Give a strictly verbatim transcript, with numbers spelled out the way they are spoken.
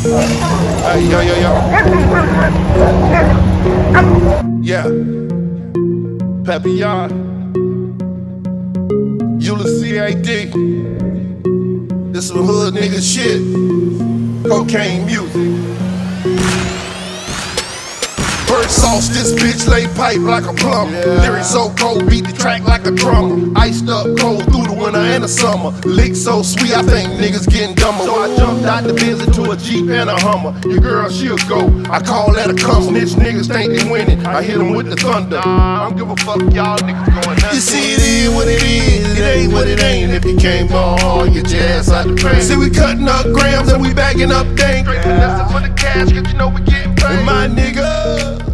Hey, yo, yo, yo. Yeah. Papillon. Ulysses A D. This some hood nigga shit. Cocaine music. Bird sauce, this bitch lay pipe like a plumber. Yeah. Lyrics so cold, beat the track like a drummer. Iced up cold through the winter and the summer. Lick so sweet, I think niggas getting dumber. So I jumped out the Benz into a Jeep and a Hummer. Your girl, she'll go. I call that a come. Snitch niggas think they winning. I hit them with the thunder. Nah, I don't give a fuck, y'all niggas going nuts. You see, it is what it is. It ain't what it ain't. If you came on hard, get your ass out the pain. See, we cutting up grams and we bagging up dank. Straight finessing for the cash, cause you know we getting paid. And my nigga.